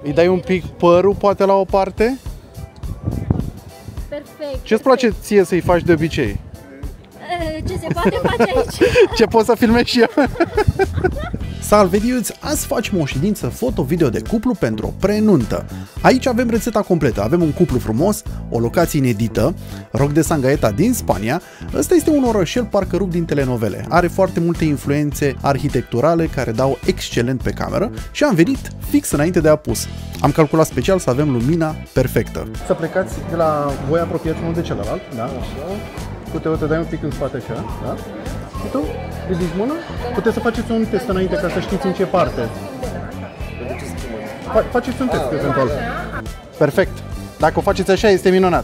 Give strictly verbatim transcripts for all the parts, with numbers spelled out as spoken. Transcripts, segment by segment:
Îi dai un pic părul, poate, la o parte? Perfect. Ce-ți place ție să-i faci de obicei? Ce se poate face aici? Ce pot să filmez și eu? Salve dudes! Azi facem o ședință foto-video de cuplu pentru o prenuntă. Aici avem rețeta completă. Avem un cuplu frumos, o locație inedită, Roc de San Gaeta din Spania. Ăsta este un orășel parcă rupt din telenovele. Are foarte multe influențe arhitecturale care dau excelent pe cameră și am venit fix înainte de apus. Am calculat special să avem lumina perfectă. Să plecați de la voi apropiați unul de celălalt, da? Uite, uite, dai un pic în spate așa, da? Și tu ridici mâna, puteți să faceți un test înainte ca să știți în ce parte. Fa faceți un test, eventual. Perfect. Dacă o faceți așa, este minunat.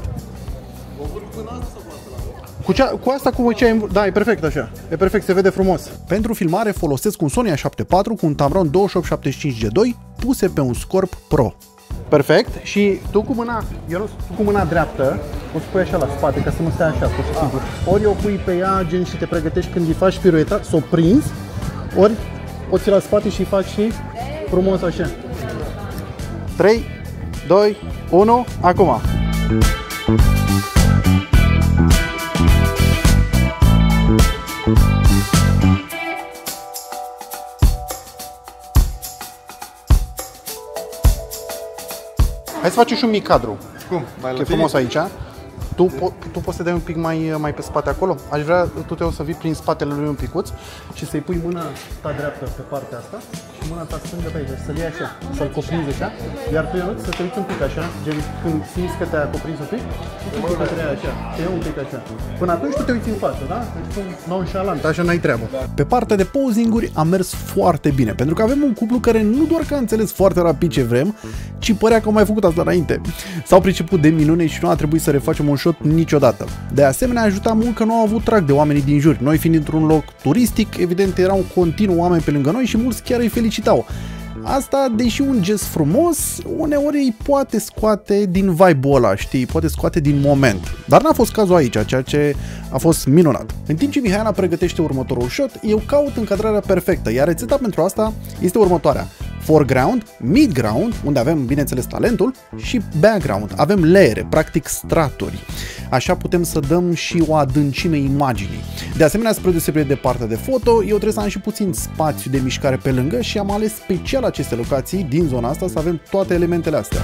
Cu, cea, cu asta, cu ce ai... Da, e perfect așa. E perfect, se vede frumos. Pentru filmare folosesc un Sony A șapte patru cu un Tamron douăzeci și opt șaptezeci și cinci G doi puse pe un Scorp Pro. Perfect. Și tu cu mâna, eu tu cu mâna dreaptă o pui așa la spate ca să nu stea așa, pur și simplu. Ori o pui pe ea, gen, și te pregătești când îi faci pirueta, să o prinzi, ori o ții la spate și îi faci și frumos așa. trei, doi, unu, acum. Hai să facem și un mic cadru. Cum? Mai e frumos aici. Tu, po tu poți să dai un pic mai, mai pe spate acolo? Aș vrea, tu te o să vii prin spatele lui un picuț și să-i pui mâna ta dreaptă pe partea asta și mâna ta stângă pe aici, să-l iei așa, să-l coprinzi așa, iar tu, Ionuț, să te uiți un pic așa, gen când simți că te-a cuprins un pic, tu te uiți așa, te iei un pic așa. Până atunci tu te uiți în față, da? Deci tu nonșalant, așa n-ai treabă. Pe partea de posing-uri am mers foarte bine, pentru că avem un cuplu care nu doar că a înțeles foarte rapid ce vrem, ci părea că au mai făcut asta înainte. S-au priceput de minune și nu a trebuit să refacem un shot niciodată. De asemenea, ajuta mult că nu au avut trag de oamenii din jur. Noi fiind într-un loc turistic, evident erau continuu oameni pe lângă noi și mulți chiar îi felicitau. Asta, deși un gest frumos, uneori îi poate scoate din vibe-ul ăla, știi, poate scoate din moment. Dar n-a fost cazul aici, ceea ce a fost minunat. În timp ce Mihaela pregătește următorul shot, eu caut încadrarea perfectă, iar rețeta pentru asta este următoarea. Foreground, midground, unde avem, bineînțeles, talentul, și background. Avem leere, practic straturi. Așa putem să dăm și o adâncime imaginii. De asemenea, spre deosebire de partea de foto, eu trebuie să am și puțin spațiu de mișcare pe lângă și am ales special aceste locații din zona asta să avem toate elementele astea.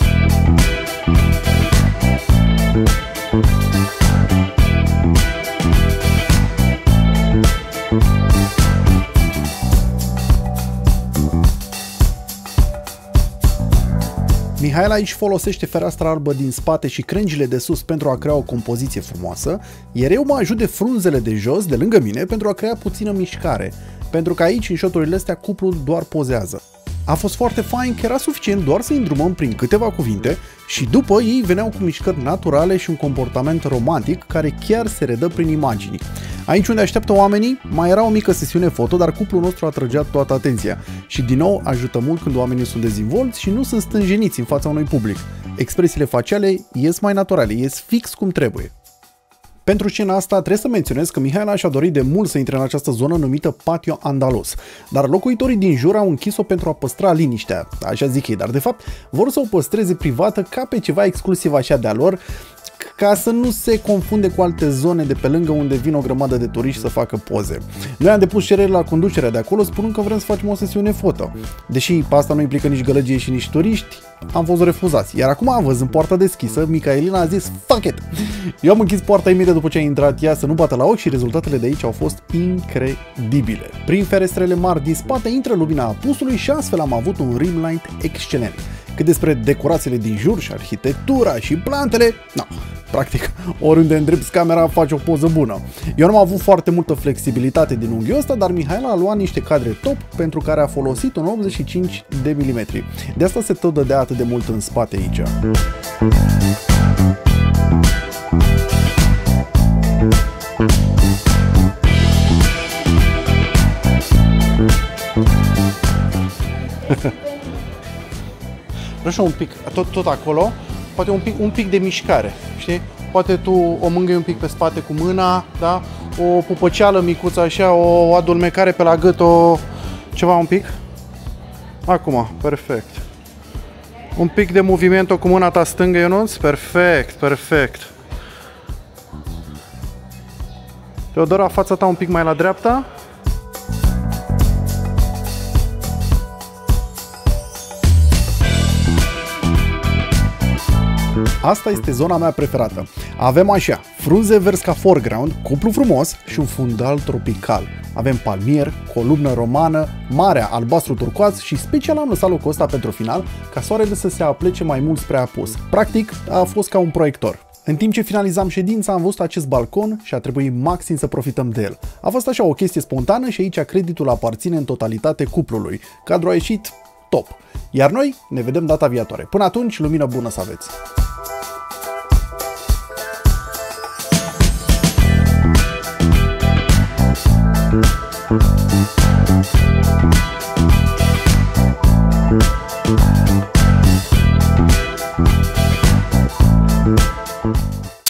Mihaela aici folosește fereastra albă din spate și crengile de sus pentru a crea o compoziție frumoasă, iar eu mă ajut de frunzele de jos, de lângă mine, pentru a crea puțină mișcare, pentru că aici, în shot-urile astea, cuplul doar pozează. A fost foarte fain că era suficient doar să îi îndrumăm prin câteva cuvinte și după ei veneau cu mișcări naturale și un comportament romantic care chiar se redă prin imagini. Aici unde așteaptă oamenii, mai era o mică sesiune foto, dar cuplul nostru a trăgeat toată atenția și din nou ajută mult când oamenii sunt dezvolți și nu sunt stânjeniți în fața unui public. Expresiile faciale ies mai naturale, ies fix cum trebuie. Pentru scena asta trebuie să menționez că Mihaela și-a dorit de mult să intre în această zonă numită Patio Andalus, dar locuitorii din jur au închis-o pentru a păstra liniștea, așa zic ei, dar de fapt vor să o păstreze privată ca pe ceva exclusiv așa de-a lor, ca să nu se confunde cu alte zone de pe lângă unde vin o grămadă de turiști să facă poze. Noi am depus cerere la conducerea de acolo spunând că vrem să facem o sesiune foto. Deși asta nu implică nici gălăgie și nici turiști, am fost refuzați. Iar acum, văzând poarta deschisă, Micaelina a zis fuck it! Eu am închis poarta imediat după ce a intrat ea să nu bată la ochi și rezultatele de aici au fost incredibile. Prin ferestrele mari din spate intră lumina apusului și astfel am avut un rim light excelent. Cât despre decorațiile din jur și arhitectura și plantele, no, practic oriunde îndrepți camera faci o poză bună. Eu nu am avut foarte multă flexibilitate din unghiul ăsta, dar Mihaela a luat niște cadre top pentru care a folosit un optzeci și cinci de milimetri. De asta se tot dădea atât de mult în spate aici. Așa un pic, tot, tot acolo, poate un pic, un pic de mișcare, știi? Poate tu o mângâi un pic pe spate cu mâna, da? O pupăceală micuță așa, o adulmecare pe la gât, o ceva un pic. Acum, perfect. Un pic de movimento cu mâna ta stângă, Ionuț. Perfect, perfect. Teodora, fața ta un pic mai la dreapta. Asta este zona mea preferată. Avem așa, frunze verzi ca foreground, cuplu frumos și un fundal tropical. Avem palmier, columnă romană, marea albastru turcoaz și special am lăsat locul ăsta pentru final ca soarele să se aplece mai mult spre apus. Practic, a fost ca un proiector. În timp ce finalizam ședința, am văzut acest balcon și a trebuit maxim să profităm de el. A fost așa o chestie spontană și aici creditul aparține în totalitate cuplului. Cadrul a ieșit top. Iar noi ne vedem data viitoare. Până atunci, lumină bună să aveți!